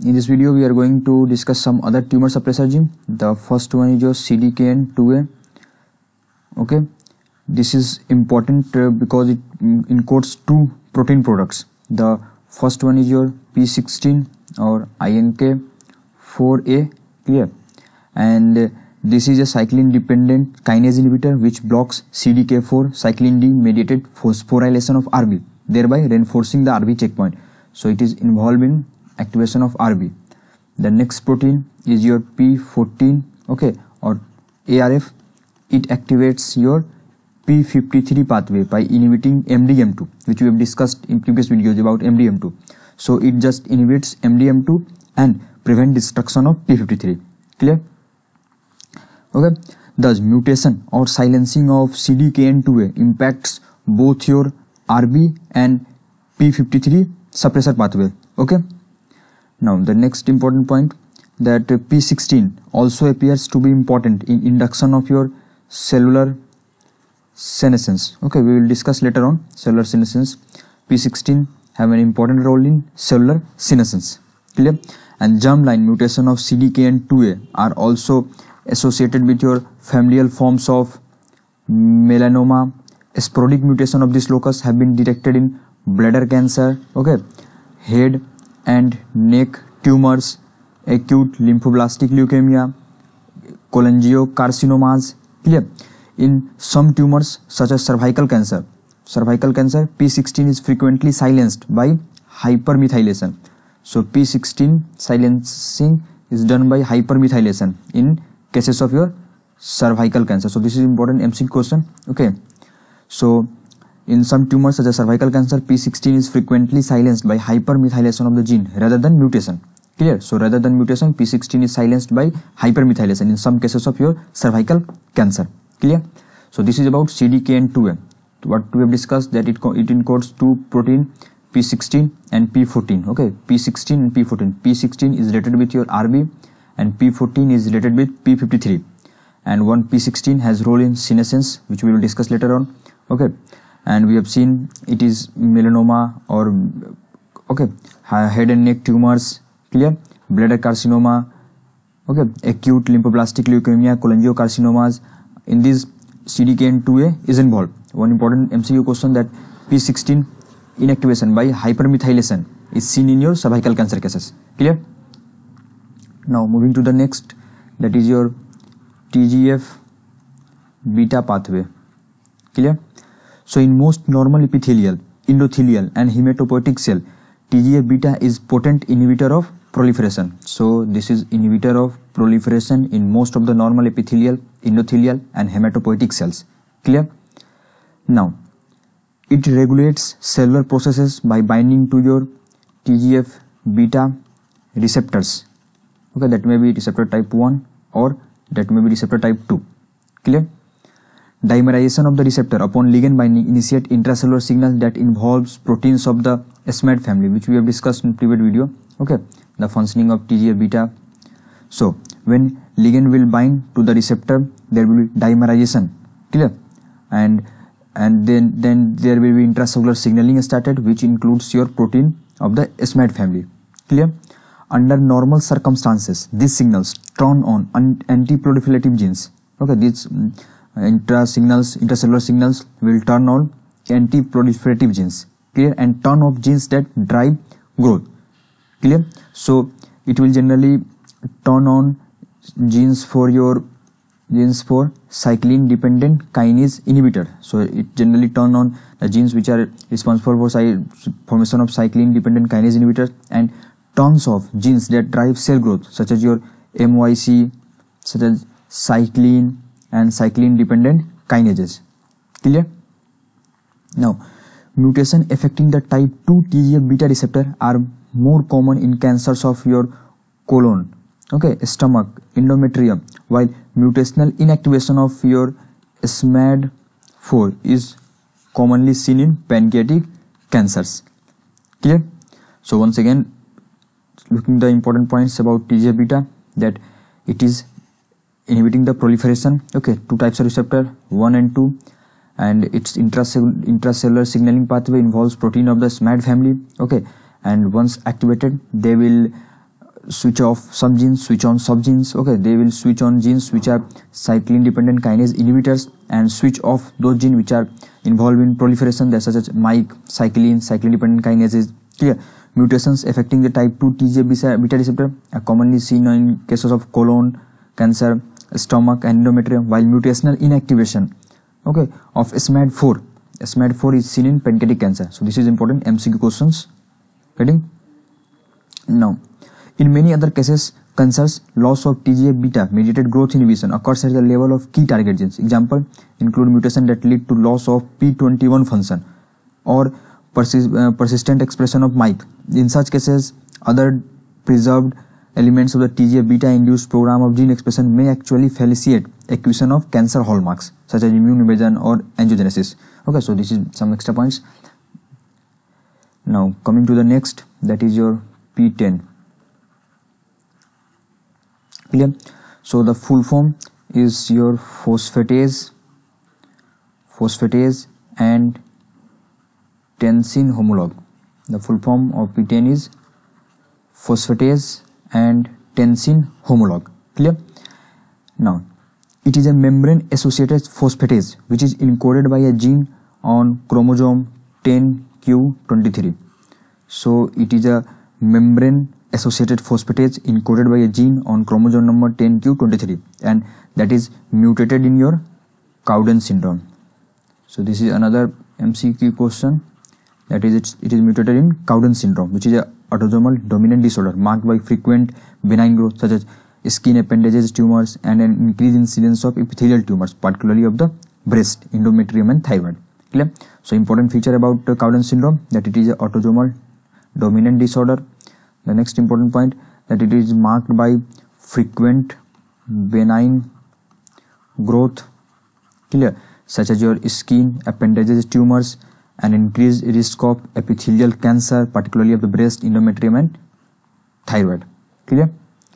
in this video we are going to discuss some other tumor suppressor gene. The first one is your CDKN2A. Okay, this is important because it encodes two protein products. The first one is your P16 or INK4A, clear, and this is a cyclin dependent kinase inhibitor which blocks CDK4 cyclin D mediated phosphorylation of RB, thereby reinforcing the RB checkpoint. So it is involved in activation of RB. The next protein is your P14, okay, or ARF. It activates your P53 pathway by inhibiting MDM2, which we have discussed in previous videos about MDM2. So it just inhibits MDM2 and prevent destruction of P53, clear? Okay, thus mutation or silencing of CDKN2A impacts both your RB and P53 suppressor pathway. Okay, now the next important point, that P16 also appears to be important in induction of your cellular senescence. Okay, we will discuss later on cellular senescence. P16 have an important role in cellular senescence, clear? And germline mutation of CDKN2A are also associated with your familial forms of melanoma. Sporadic mutation of this locus have been detected in bladder cancer, okay, head and neck tumors, acute lymphoblastic leukemia, cholangiocarcinomas, clear? In some tumors such as cervical cancer, P16 is frequently silenced by hypermethylation. So P16 silencing is done by hypermethylation in cases of your cervical cancer. So this is important MCQ question. Okay, so in some tumors such as cervical cancer, P16 is frequently silenced by hypermethylation of the gene rather than mutation, clear? So rather than mutation, P16 is silenced by hypermethylation in some cases of your cervical cancer, clear? So this is about CDKN2A. What we have discussed, that it encodes two protein, P16 and P14. Okay, P16 and P14. P16 is related with your RB and P14 is related with P53, and one P16 has role in senescence, which we will discuss later on. Okay, and we have seen it is melanoma or okay, head and neck tumors, clear, bladder carcinoma, okay, acute lymphoblastic leukemia, cholangiocarcinomas. In this CDKN2A is involved. One important MCQ question, that P16 inactivation by hypermethylation is seen in your cervical cancer cases, clear? Now moving to the next, that is your TGF beta pathway, clear? So in most normal epithelial, endothelial and hematopoietic cell, TGF beta is potent inhibitor of proliferation. So this is inhibitor of proliferation in most of the normal epithelial, endothelial and hematopoietic cells, clear? Now it regulates cellular processes by binding to your TGF beta receptors. Okay, that may be receptor type 1 or that may be receptor type 2, clear? Dimerization of the receptor upon ligand binding initiate intracellular signals that involves proteins of the SMAD family, which we have discussed in previous video. Okay, the functioning of TGF beta. So when ligand will bind to the receptor, there will be dimerization, clear? And then there will be intracellular signaling started, which includes your protein of the SMAD family, clear? Under normal circumstances, these signals turn on anti-proliferative genes. Okay, these intracellular signals will turn on anti-proliferative genes, clear, and turn off genes that drive growth, clear? So it will generally turn on genes for cyclin dependent kinase inhibitor. So it generally turn on the genes which are responsible for formation of cyclin dependent kinase inhibitors, and turns off genes that drive cell growth, such as your MYC, such as cyclin and cyclin dependent kinases, clear? Now mutation affecting the type 2 TGF beta receptor are more common in cancers of your colon, okay, stomach, endometrium, while mutational inactivation of your SMAD4 is commonly seen in pancreatic cancers, clear? So once again, looking the important points about TGF beta, that it is inhibiting the proliferation, okay, two types of receptor, 1 and 2, and its intracellular signaling pathway involves protein of the SMAD family, okay, and once activated they will switch off some genes, switch on sub genes. Okay, they will switch on genes which are cyclin dependent kinase inhibitors and switch off those genes which are involved in proliferation, that such as MYC, cyclin dependent kinases. Clear? Mutations affecting the type 2 TGF beta receptor are commonly seen in cases of colon cancer, stomach and endometrium, while mutational inactivation, okay, of SMAD4 is seen in pancreatic cancer. So this is important MCQ questions. Getting? Now, in many other cases, cancers, loss of TGF beta mediated growth inhibition occurs at the level of key target genes. Example include mutation that lead to loss of P21 function or persistent expression of MYC. In such cases, other preserved elements of the TGF beta induced program of gene expression may actually facilitate acquisition of cancer hallmarks such as immune evasion or angiogenesis. Okay, so this is some extra points. Now coming to the next, that is your P10. Clear? So the full form is your phosphatase and tensin homolog. The full form of P10 is phosphatase and tensin homolog. Clear? Now, it is a membrane associated phosphatase which is encoded by a gene on chromosome 10q23. So it is a membrane associated phosphatase encoded by a gene on chromosome number 10q23, and that is mutated in your Cowden syndrome. So this is another MCQ question, that is it is mutated in Cowden syndrome, which is a autosomal dominant disorder marked by frequent benign growth such as skin appendages tumors and an increased incidence of epithelial tumors, particularly of the breast, endometrium and thyroid. Clear? So important feature about Cowden syndrome, that it is a autosomal dominant disorder. The next important point, that it is marked by frequent benign growth, clear, such as your skin appendages tumors and increased risk of epithelial cancer, particularly of the breast, endometrium and thyroid. Clear?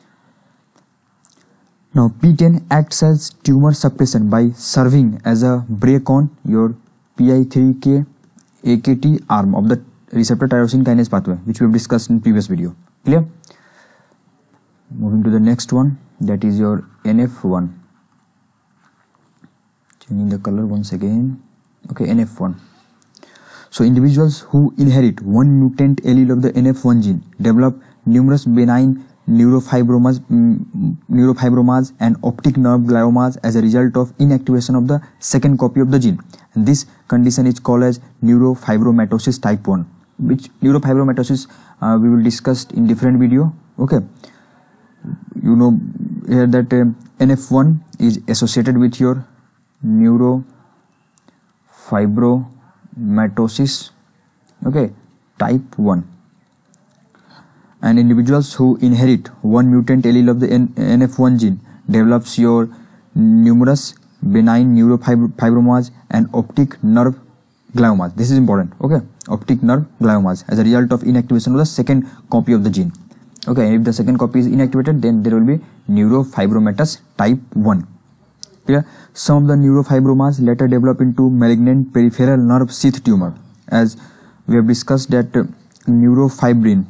Now P10 acts as tumor suppression by serving as a brake on your PI3K AKT arm of the receptor tyrosine kinase pathway, which we have discussed in previous video. Clear? Moving to the next one, that is your NF1. Changing the color once again. Okay, NF1. So individuals who inherit one mutant allele of the NF1 gene develop numerous benign neurofibromas and optic nerve gliomas as a result of inactivation of the second copy of the gene. And this condition is called as neurofibromatosis type 1, which neurofibromatosis we will discuss in different video. Okay, you know here that NF1 is associated with your neurofibromatosis, okay, type 1. And individuals who inherit one mutant allele of the NF1 gene develops your numerous benign neurofibromas and optic nerve gliomas. This is important. Okay, optic nerve gliomas as a result of inactivation of the second copy of the gene. Okay, if the second copy is inactivated, then there will be neurofibromatous type 1. Clear? Some of the neurofibromas later develop into malignant peripheral nerve sheath tumor, as we have discussed that neurofibromin,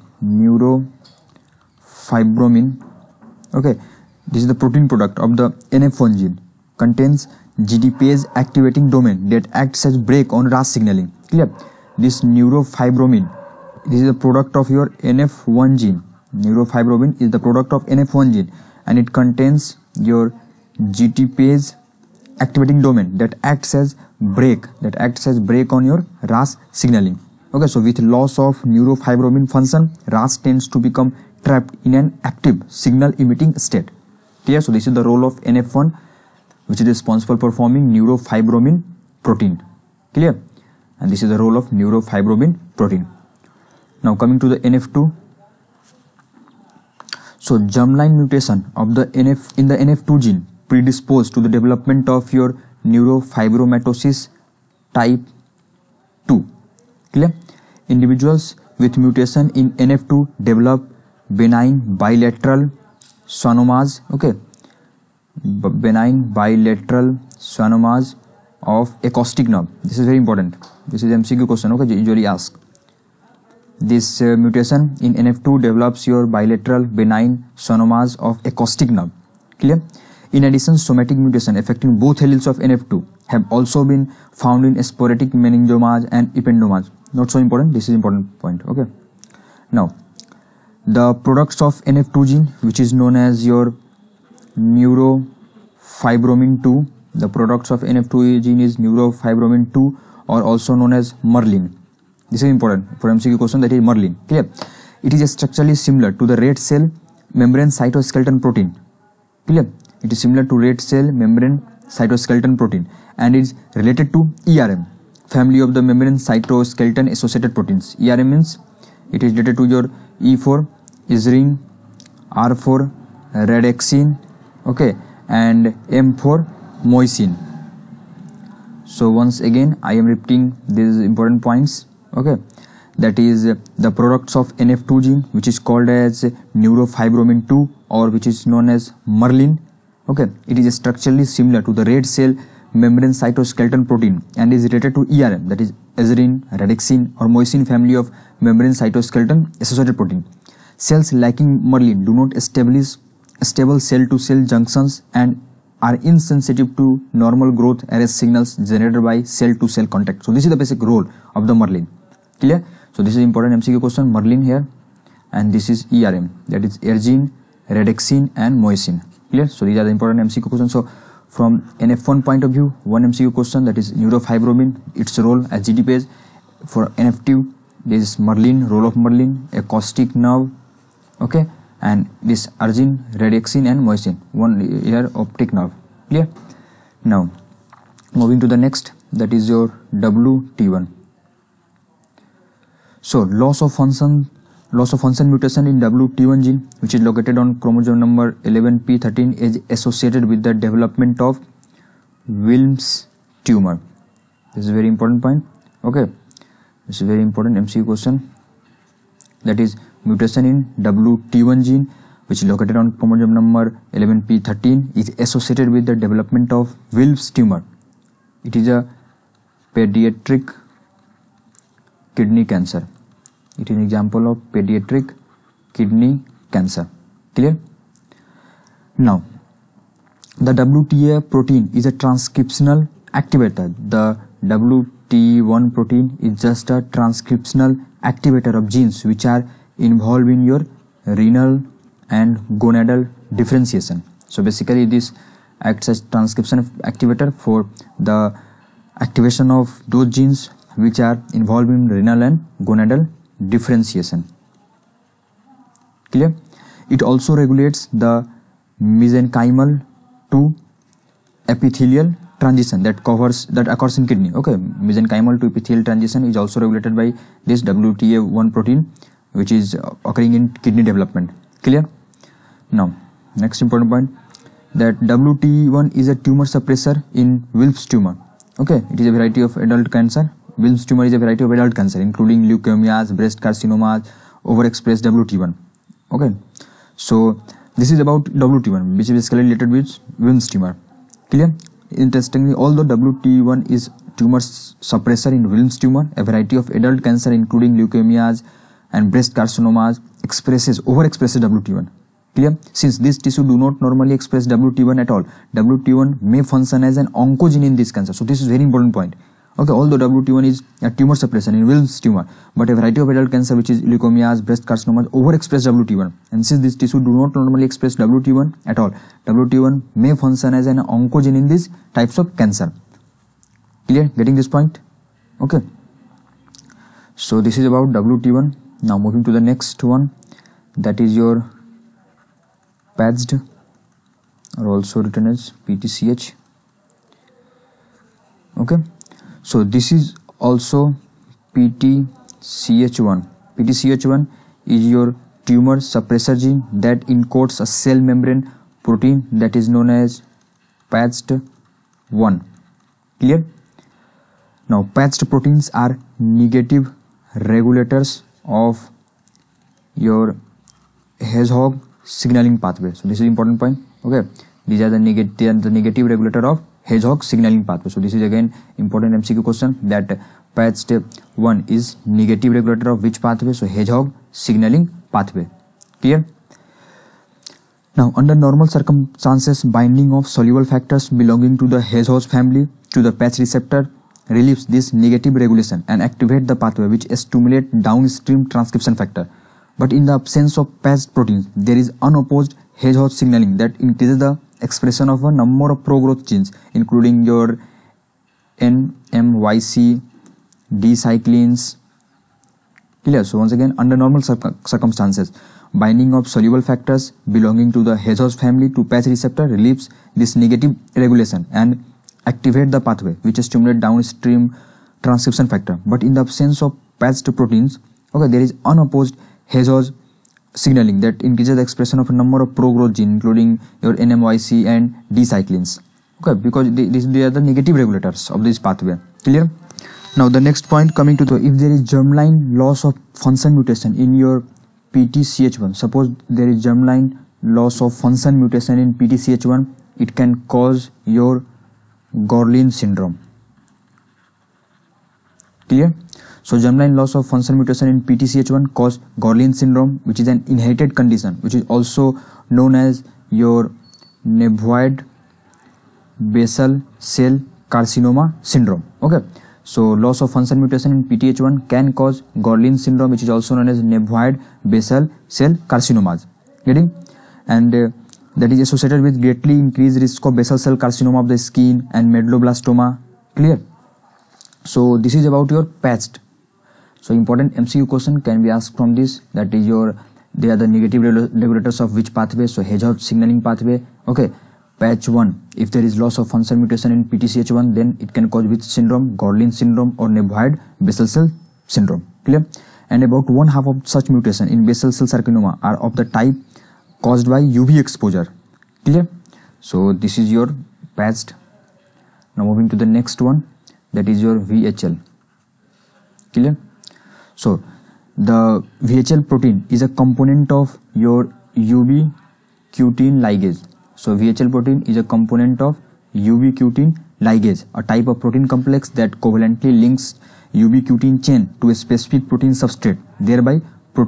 okay, this is the protein product of the NF1 gene, contains GDPase activating domain that acts as brake on RAS signaling. Clear? This neurofibromin, this is a product of your NF1 gene. Neurofibromin is the product of NF1 gene, and it contains your GDPase activating domain that acts as brake on your RAS signaling. Okay, so with loss of neurofibromin function, RAS tends to become trapped in an active signal emitting state. Clear? So this is the role of NF1, which is responsible for forming neurofibromin protein. Clear? And this is the role of neurofibromin protein. Now coming to the NF2. So germline mutation of the in the NF2 gene predisposed to the development of your neurofibromatosis type 2. Clear? Individuals with mutation in NF2 develop benign bilateral schwannomas. Okay, benign bilateral schwannomas of acoustic nerve. This is very important. This is MCQ question. Okay, usually asked. This mutation in NF2 develops your bilateral benign sonomas of acoustic nerve. Clear? In addition, somatic mutation affecting both alleles of NF2 have also been found in sporadic meningiomas and ependomas. Not so important, this is important point. Okay. Now, the products of NF2 gene, which is known as your neurofibromin 2, the products of NF2 gene is neurofibromin 2 or also known as Merlin. This is important for MCQ question, that is Merlin. Clear? It is structurally similar to the red cell membrane cytoskeleton protein. Clear? It is similar to red cell membrane cytoskeleton protein and is related to ERM, family of the membrane cytoskeleton associated proteins. ERM means it is related to your E4, iserine, R4, rhodexine, okay, and M4, moisin. So once again I am repeating these important points. Okay, that is the products of NF2 gene, which is called as neurofibromin 2 or which is known as Merlin. Okay, it is structurally similar to the red cell membrane cytoskeleton protein and is related to ERM, that is iserine, rhodexine or moisin family of membrane cytoskeleton associated protein. Cells lacking Merlin do not establish stable cell-to-cell junctions and are insensitive to normal growth arrest signals generated by cell-to-cell contact. So this is the basic role of the Merlin. Clear? So this is important MCQ question, Merlin here, and this is ERM, that is ergine, rhodexine and moisin. Clear? So these are the important MCQ questions. So from NF1 point of view, one MCQ question, that is neurofibromin, its role as GTPase. For NF2, this is Merlin, role of Merlin, acoustic nerve, okay, and this ergine, rhodexine and moisin, one here optic nerve. Clear? Now moving to the next, that is your WT1. So loss of function mutation in WT1 gene, which is located on chromosome number 11p13, is associated with the development of Wilms tumor. This is a very important point. Okay, this is a very important MCQ question. That is mutation in WT1 gene, which is located on chromosome number 11p13, is associated with the development of Wilms tumor. It is a pediatric kidney cancer. It is an example of pediatric kidney cancer. Clear? Now, the WTA protein is a transcriptional activator. The WT1 protein is just a transcriptional activator of genes which are involved in your renal and gonadal differentiation. So basically this acts as transcription activator for the activation of those genes which are involved in renal and gonadal differentiation. Clear? It also regulates the mesenchymal to epithelial transition that occurs in kidney. Okay, mesenchymal to epithelial transition is also regulated by this WTA1 protein, which is occurring in kidney development. Clear? Now next important point, that WT1 is a tumor suppressor in Wilms tumor. Okay, it is a variety of adult cancer. Wilms tumor is a variety of adult cancer including leukemias, breast carcinomas, overexpressed WT1. Okay, so this is about WT1, which is basically related with Wilms tumor. Clear? Interestingly, although WT1 is tumor suppressor in Wilms tumor, a variety of adult cancer including leukemias and breast carcinomas overexpresses WT1. Clear? Since this tissue do not normally express WT1 at all, WT1 may function as an oncogene in this cancer. So this is very important point. Okay, although WT1 is a tumor suppressor in Wilms tumor, but a variety of adult cancer which is leukemias, breast carcinomas overexpress WT1, and since this tissue do not normally express WT1 at all, WT1 may function as an oncogene in these types of cancer. Clear? Getting this point? Okay, so this is about WT1. Now moving to the next one, that is your PADSD, or also written as PTCH. Okay, so this is also PTCH1. PTCH1 is your tumor suppressor gene that encodes a cell membrane protein that is known as PADSD1. Clear? Now PADSD proteins are negative regulators of your Hedgehog signaling pathway. So this is important point. Okay, these are the negative regulator of Hedgehog signaling pathway. So this is again important MCQ question, that patched one is negative regulator of which pathway? So hedgehog signaling pathway. Clear? Now, under normal circumstances, binding of soluble factors belonging to the hedgehog family to the patch receptor relieves this negative regulation and activate the pathway which stimulate downstream transcription factor. But in the absence of patched proteins, there is unopposed hedgehog signaling that increases the expression of a number of pro-growth genes, including your NMYC, D-cyclins. Clear? So once again, under normal circumstances, binding of soluble factors belonging to the hedgehog family to patch receptor relieves this negative regulation and activate the pathway which stimulate downstream transcription factor. But in the absence of patched proteins, okay, there is unopposed hedgehog signaling that increases the expression of a number of pro-growth genes, including your NMYC and D-cyclins. Okay, because they are the negative regulators of this pathway. Clear? Now the next point, coming to the, if there is germline loss of function mutation in your PTCH1, suppose there is germline loss of function mutation in PTCH1, it can cause your Gorlin syndrome. Clear? So germline loss of function mutation in PTCH1 cause Gorlin syndrome, which is an inherited condition, which is also known as your nevoid basal cell carcinoma syndrome. Okay, so loss of function mutation in PTH1 can cause Gorlin syndrome, which is also known as nevoid basal cell carcinomas. Getting? And that is associated with greatly increased risk of basal cell carcinoma of the skin and medulloblastoma. Clear? So this is about your patched. So important MCQ question can be asked from this, that is your, they are the negative regulators of which pathway? So hedgehog signaling pathway. Okay, patch 1, if there is loss of function mutation in PTCH1, then it can cause which syndrome? Gorlin syndrome or nevoid basal cell syndrome. Clear? And about 1/2 of such mutation in basal cell carcinoma are of the type caused by UV exposure. Clear? So this is your patched. Now moving to the next one, that is your VHL. Clear? So the VHL protein is a component of your ubiquitin ligase. So VHL protein is a component of ubiquitin ligase, a type of protein complex that covalently links ubiquitin chain to a specific protein substrate, thereby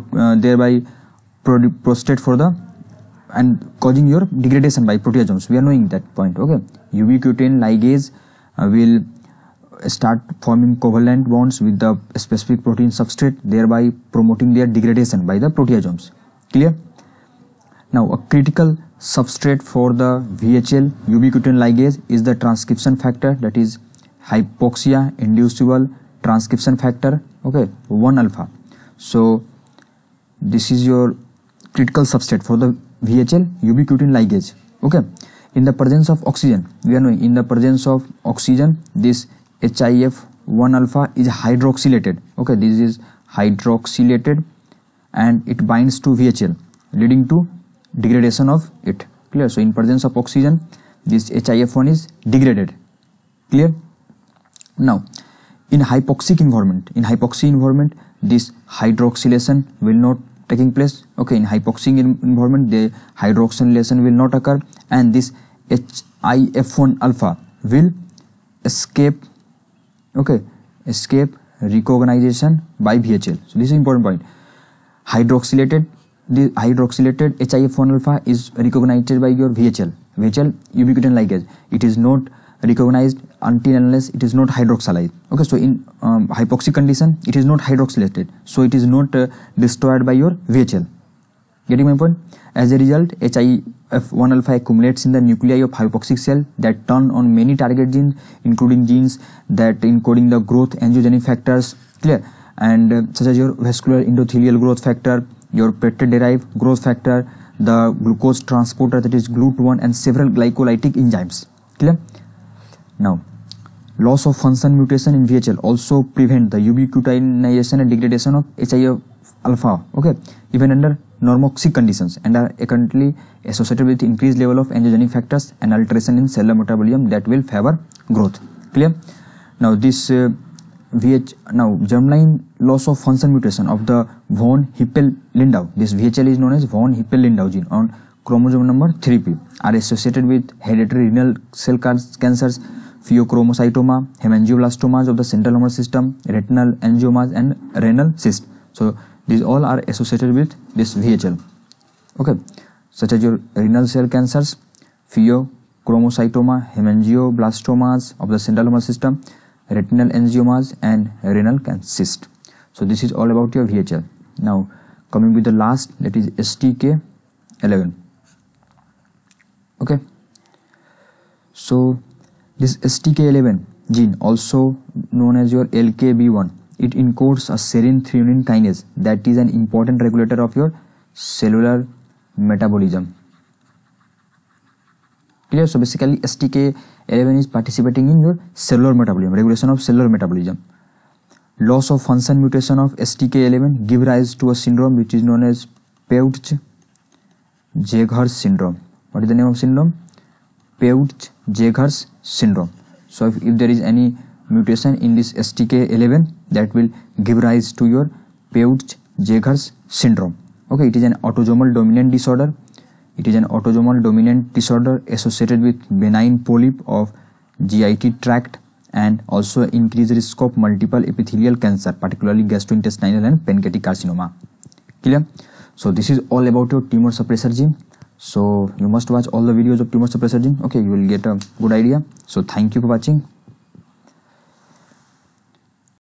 prostate for the and causing your degradation by proteasomes. We are knowing that point. Okay, ubiquitin ligase will start forming covalent bonds with the specific protein substrate, thereby promoting their degradation by the proteasomes. Clear? Now a critical substrate for the VHL ubiquitin ligase is the transcription factor, that is hypoxia inducible transcription factor, okay, 1-alpha. So this is your critical substrate for the VHL ubiquitin ligase. Okay, in the presence of oxygen, we are knowing in the presence of oxygen, this HIF 1-alpha is hydroxylated. Okay, this is hydroxylated and it binds to VHL, leading to degradation of it. Clear? So in presence of oxygen, this HIF1 is degraded. Clear? Now in hypoxic environment, this hydroxylation will not taking place. Okay, in hypoxic environment, the hydroxylation will not occur and this HIF1-alpha will escape recognition by VHL. So this is important point. The hydroxylated HIF1-alpha is recognized by your VHL ubiquitin ligase. It is not recognized until unless it is not hydroxylized. Okay, so in hypoxic condition, it is not hydroxylated, so it is not destroyed by your VHL. Getting my point? As a result, HIF1-alpha accumulates in the nuclei of hypoxic cell that turn on many target genes, including genes that encoding the growth angiogenic factors. Clear? And such as your vascular endothelial growth factor, your peptide-derived growth factor, the glucose transporter, that is GLUT1, and several glycolytic enzymes. Clear? Now, loss of function mutation in VHL also prevent the ubiquitination and degradation of HIF-alpha. Okay, even under normoxic conditions, and are currently associated with increased level of angiogenic factors and alteration in cellular metabolism that will favor growth. Clear? Now this germline loss of function mutation of the von Hippel-Lindau, this VHL is known as von Hippel-Lindau gene on chromosome number 3p, are associated with hereditary renal cell cancers, pheochromocytoma, hemangioblastomas of the central nervous system, retinal angiomas and renal cyst. So these all are associated with this VHL. Okay, such as your renal cell cancers, pheochromocytoma, hemangioblastomas of the central nervous system, retinal angiomas and renal cyst. So this is all about your VHL. Now coming with the last, that is STK11. Okay, so this STK11 gene, also known as your LKB1, it encodes a serine threonine kinase that is an important regulator of your cellular metabolism. Clear? So basically STK11 is participating in your cellular metabolism, regulation of cellular metabolism. Loss of function mutation of STK11 give rise to a syndrome which is known as Peutz-Jeghers syndrome. What is the name of syndrome? Peutz-Jeghers syndrome. So if there is any mutation in this STK11, that will give rise to your Peutz-Jeghers syndrome. Okay, it is an autosomal dominant disorder. It is an autosomal dominant disorder associated with benign polyp of GIT tract and also increased risk of multiple epithelial cancer, particularly gastrointestinal and pancreatic carcinoma. Clear? So this is all about your tumor suppressor gene. So you must watch all the videos of tumor suppressor gene. Okay, you will get a good idea. So thank you for watching.